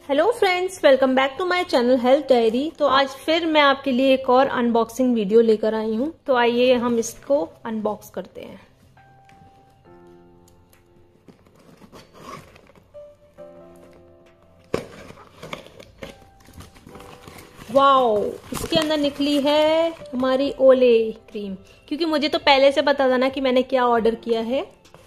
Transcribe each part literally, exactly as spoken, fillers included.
Hello friends, welcome back to my channel health diary. तो आज फिर मैं आपके लिए एक और अनबॉक्सिंग वीडियो लेकर आई हूँ। तो आइए हम इसको अनबॉक्स करते हैं। वाओ, इसके अंदर निकली है हमारी ओले क्रीम। क्योंकि मुझे तो पहले से पता था ना कि मैंने क्या ऑर्डर किया है।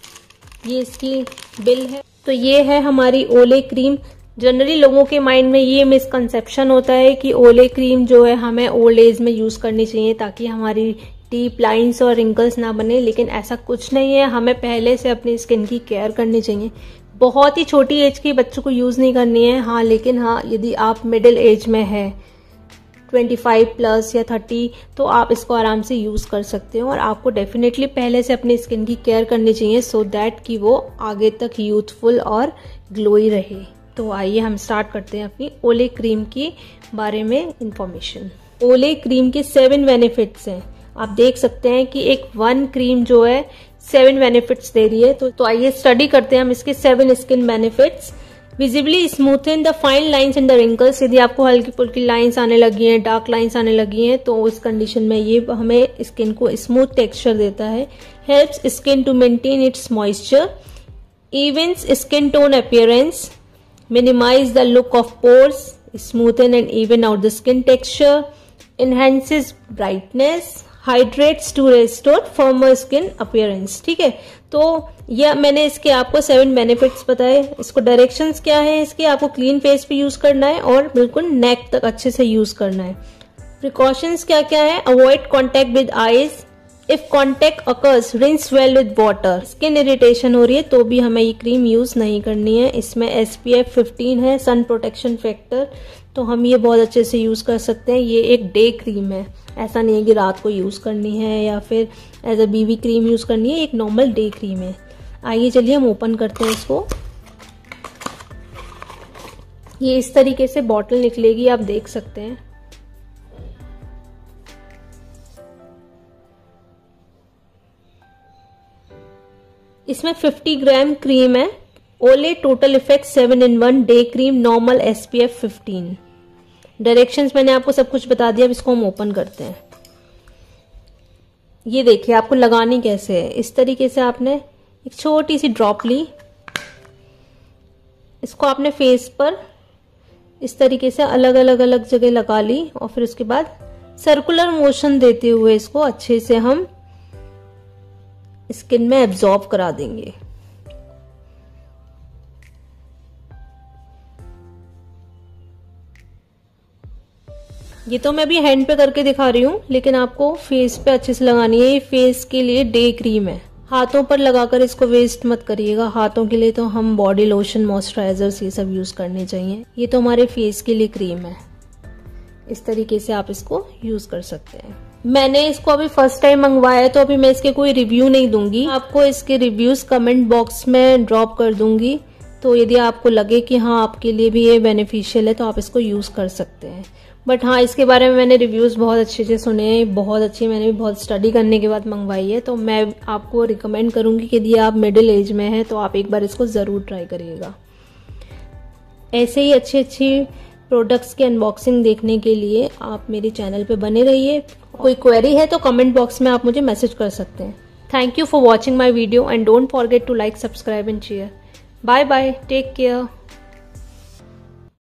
ये इसकी बिल है। तो ये है हमारी ओले क्रीम। जनरली लोगों के माइंड में ये मिसकंसेप्शन होता है कि ओले क्रीम जो है हमें ओल्ड एज में यूज करनी चाहिए ताकि हमारी डीप लाइंस और रिंकल्स ना बने, लेकिन ऐसा कुछ नहीं है। हमें पहले से अपनी स्किन की केयर करनी चाहिए। बहुत ही छोटी एज के बच्चों को यूज नहीं करनी है। हाँ, लेकिन हाँ, यदि आप मिडिल एज में है पच्चीस प्लस या तीस, तो आप इसको आराम से यूज कर सकते हो। और आपको डेफिनेटली पहले से अपनी स्किन की केयर करनी चाहिए सो दैट कि वो आगे तक यूथफुल और ग्लोई रहे। तो आइए हम स्टार्ट करते हैं अपनी ओले क्रीम के बारे में इंफॉर्मेशन। ओले क्रीम के सेवन बेनिफिट्स हैं। आप देख सकते हैं कि एक वन क्रीम जो है सेवन बेनिफिट्स दे रही है। तो, तो आइए स्टडी करते हैं हम इसके seven skin benefits. Visibly smoothen the fine lines and the wrinkles. यदि आपको हल्की फुल्की लाइंस आने लगी हैं, डार्क लाइंस आने लगी हैं, तो उस कंडीशन में ये हमें स्किन को स्मूथ टेक्सचर देता है। Helps skin to maintain its moisture, evens skin tone appearance, minimize the look of pores, smoothen and even out the skin texture, enhances brightness, hydrates to restore firmer skin appearance। ठीक है, तो यह मैंने इसके आपको seven benefits बताए। इसको directions क्या है इसके, आपको क्लीन फेस पे यूज करना है और बिल्कुल नेक तक अच्छे से यूज करना है। प्रिकॉशंस क्या क्या है, avoid contact with eyes, if contact occurs rinse well with water. Skin irritation हो रही है तो भी हमें ये क्रीम यूज नहीं करनी है। इसमें एस पी एफ फिफ्टीन है, सन प्रोटेक्शन फैक्टर, तो हम ये बहुत अच्छे से यूज कर सकते हैं। ये एक डे क्रीम है, ऐसा नहीं है कि रात को यूज करनी है या फिर as a BB cream use करनी है। एक नॉर्मल डे क्रीम है। आइए चलिए हम ओपन करते हैं इसको। ये इस तरीके से बॉटल निकलेगी, आप देख सकते हैं। इसमें पचास ग्राम क्रीम है। Olay total effect seven in one day cream, normal S P F fifteen. Directions मैंने आपको सब कुछ बता दिया। अब इसको हम ओपन करते हैं। ये देखिए आपको लगानी कैसे है। इस तरीके से आपने एक छोटी सी ड्रॉप ली, इसको आपने फेस पर इस तरीके से अलग अलग अलग जगह लगा ली और फिर उसके बाद सर्कुलर मोशन देते हुए इसको अच्छे से हम स्किन में एब्जॉर्ब करा देंगे। ये तो मैं भी हैंड पे करके दिखा रही हूँ, लेकिन आपको फेस पे अच्छे से लगानी है। ये फेस के लिए डे क्रीम है। हाथों पर लगाकर इसको वेस्ट मत करिएगा। हाथों के लिए तो हम बॉडी लोशन, मॉइस्चराइजर्स ये सब यूज करने चाहिए। ये तो हमारे फेस के लिए क्रीम है। इस तरीके से आप इसको यूज कर सकते हैं। मैंने इसको अभी फर्स्ट टाइम मंगवाया है तो अभी मैं इसके कोई रिव्यू नहीं दूंगी। आपको इसके रिव्यूज कमेंट बॉक्स में ड्रॉप कर दूंगी। तो यदि आपको लगे कि हाँ आपके लिए भी ये बेनिफिशियल है तो आप इसको यूज कर सकते हैं। बट हाँ, इसके बारे में मैंने रिव्यूज बहुत अच्छे से सुने हैं, बहुत अच्छी। मैंने भी बहुत स्टडी करने के बाद मंगवाई है। तो मैं आपको रिकमेंड करूंगी कि यदि आप मिडिल एज में हैं तो आप एक बार इसको जरूर ट्राई करिएगा। ऐसे ही अच्छी अच्छी प्रोडक्ट्स की अनबॉक्सिंग देखने के लिए आप मेरे चैनल पे बने रहिए। कोई क्वेरी है तो कमेंट बॉक्स में आप मुझे मैसेज कर सकते हैं। Thank you for watching my video and don't forget to like, subscribe and share. Bye bye, take care.